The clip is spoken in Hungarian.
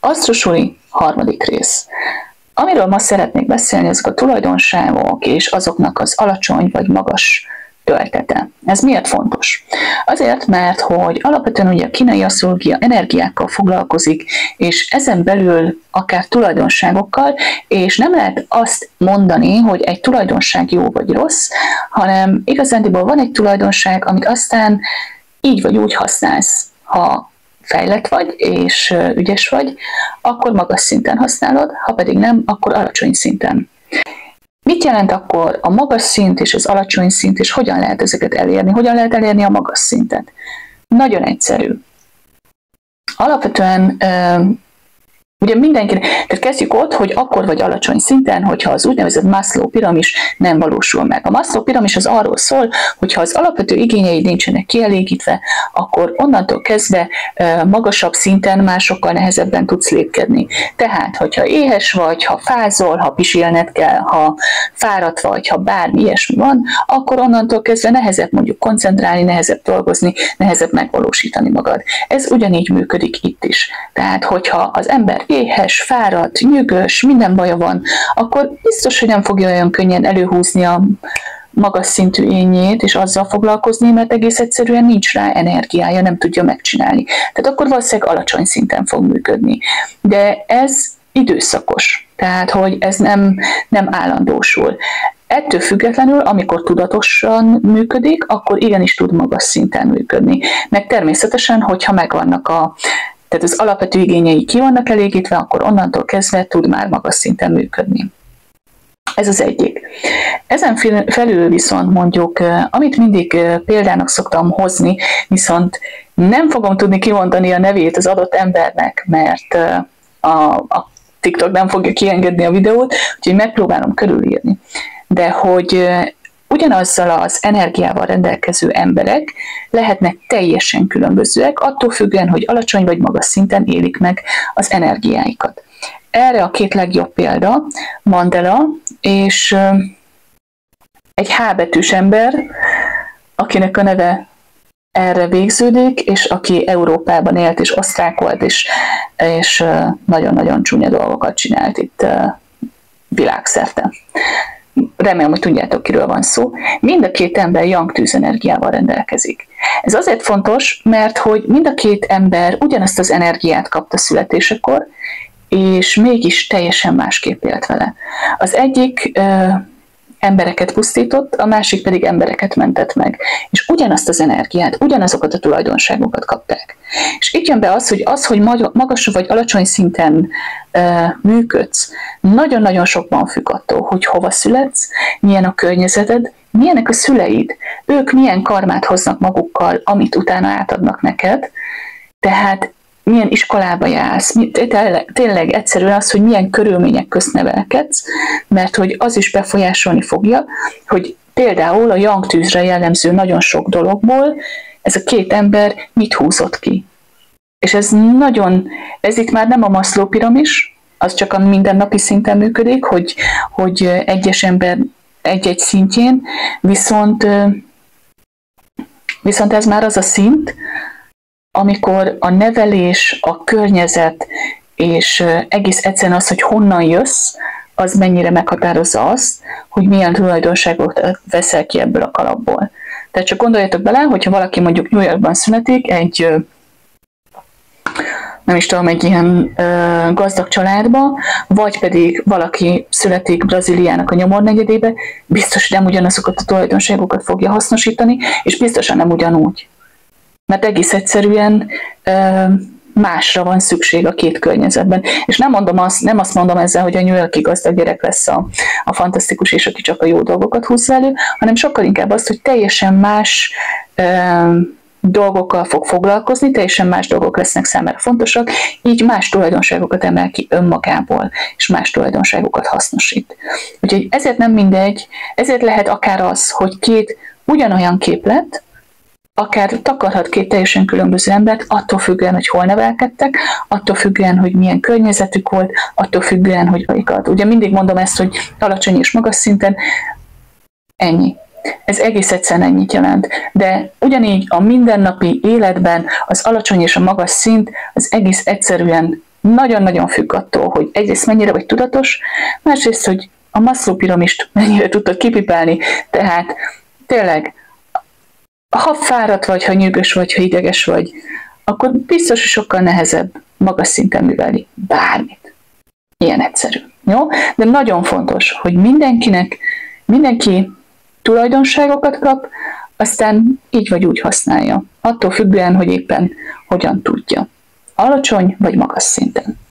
Asztrosuli, harmadik rész. Amiről ma szeretnék beszélni, azok a tulajdonságok és azoknak az alacsony vagy magas töltete. Ez miért fontos? Azért, mert hogy alapvetően ugye a kínai asztrológia energiákkal foglalkozik, és ezen belül akár tulajdonságokkal, és nem lehet azt mondani, hogy egy tulajdonság jó vagy rossz, hanem igazándiból van egy tulajdonság, amit aztán így vagy úgy használsz. Ha fejlett vagy és ügyes vagy, akkor magas szinten használod, ha pedig nem, akkor alacsony szinten. Mit jelent akkor a magas szint és az alacsony szint, és hogyan lehet ezeket elérni? Hogyan lehet elérni a magas szintet? Nagyon egyszerű. Alapvetően ugye mindenki, tehát kezdjük ott, hogy akkor vagy alacsony szinten, hogyha az úgynevezett Maslow piramis nem valósul meg. A Maslow piramis az arról szól, hogyha az alapvető igényeid nincsenek kielégítve, akkor onnantól kezdve magasabb szinten már sokkal nehezebben tudsz lépkedni. Tehát, hogyha éhes vagy, ha fázol, ha pisilned kell, ha fáradt vagy, ha bármi ilyesmi van, akkor onnantól kezdve nehezebb mondjuk koncentrálni, nehezebb dolgozni, nehezebb megvalósítani magad. Ez ugyanígy működik itt is. Tehát, hogyha az ember éhes, fáradt, nyűgös, minden baja van, akkor biztos, hogy nem fogja olyan könnyen előhúzni a magas szintű énjét, és azzal foglalkozni, mert egész egyszerűen nincs rá energiája, nem tudja megcsinálni. Tehát akkor valószínűleg alacsony szinten fog működni. De ez időszakos, tehát hogy ez nem állandósul. Ettől függetlenül, amikor tudatosan működik, akkor igenis tud magas szinten működni. Meg természetesen, hogyha megvannak tehát az alapvető igényei ki vannak elégítve, akkor onnantól kezdve tud már magas szinten működni. Ez az egyik. Ezen felül viszont mondjuk, amit mindig példának szoktam hozni, viszont nem fogom tudni kimondani a nevét az adott embernek, mert a TikTok nem fogja kiengedni a videót, úgyhogy megpróbálom körülírni. De hogy ugyanazzal az energiával rendelkező emberek lehetnek teljesen különbözőek, attól függően, hogy alacsony vagy magas szinten élik meg az energiáikat. Erre a két legjobb példa Mandela és egy H betűs ember, akinek a neve erre végződik, és aki Európában élt, és osztrák volt, és nagyon-nagyon csúnya dolgokat csinált itt világszerte. Remélem, hogy tudjátok, kiről van szó. Mind a két ember yang tűzenergiával rendelkezik. Ez azért fontos, mert hogy mind a két ember ugyanazt az energiát kapta születésekor, és mégis teljesen másképp élt vele. Az egyik embereket pusztított, a másik pedig embereket mentett meg. És ugyanazt az energiát, ugyanazokat a tulajdonságokat kapták. És itt jön be az, hogy magas vagy alacsony szinten működsz, nagyon-nagyon sokban függ attól, hogy hova születsz, milyen a környezeted, milyenek a szüleid, ők milyen karmát hoznak magukkal, amit utána átadnak neked, tehát milyen iskolába jársz, tényleg egyszerűen az, hogy milyen körülmények közt nevelkedsz, mert hogy az is befolyásolni fogja, hogy például a yang tűzre jellemző nagyon sok dologból ez a két ember mit húzott ki. És ez itt már nem a Maslow piramis, az csak a mindennapi szinten működik, hogy egyes ember egy-egy szintjén, viszont ez már az a szint, amikor a nevelés, a környezet, és egész egyszerűen az, hogy honnan jössz, az mennyire meghatározza azt, hogy milyen tulajdonságot veszel ki ebből a kalapból. Tehát csak gondoljatok bele, hogyha valaki mondjuk New Yorkban születik, egy ilyen gazdag családba, vagy pedig valaki születik Brazíliának a nyomornegyedébe, biztos, hogy nem ugyanazokat a tulajdonságokat fogja hasznosítani, és biztosan nem ugyanúgy. Mert egész egyszerűen másra van szükség a két környezetben. És nem azt mondom ezzel, hogy a New York-i gazdag gyerek lesz a fantasztikus, és aki csak a jó dolgokat húzza elő, hanem sokkal inkább azt, hogy teljesen más dolgokkal fog foglalkozni, teljesen más dolgok lesznek számára fontosak, így más tulajdonságokat emel ki önmagából, és más tulajdonságokat hasznosít. Úgyhogy ezért nem mindegy, ezért lehet akár az, hogy két ugyanolyan képlet, akár takarhat két teljesen különböző embert, attól függően, hogy hol nevelkedtek, attól függően, hogy milyen környezetük volt, attól függően, hogy amiket. Ugye mindig mondom ezt, hogy alacsony és magas szinten, ennyi. Ez egész egyszerűen ennyit jelent. De ugyanígy a mindennapi életben az alacsony és a magas szint az egész egyszerűen nagyon-nagyon függ attól, hogy egyrészt mennyire vagy tudatos, másrészt, hogy a Maslow piramist mennyire tudtad kipipálni, tehát tényleg, ha fáradt vagy, ha nyűgös vagy, ha ideges vagy, akkor biztos, hogy sokkal nehezebb magas szinten művelni bármit. Ilyen egyszerű. Jó? De nagyon fontos, hogy mindenki tulajdonságokat kap, aztán így vagy úgy használja. Attól függően, hogy éppen hogyan tudja. Alacsony vagy magas szinten.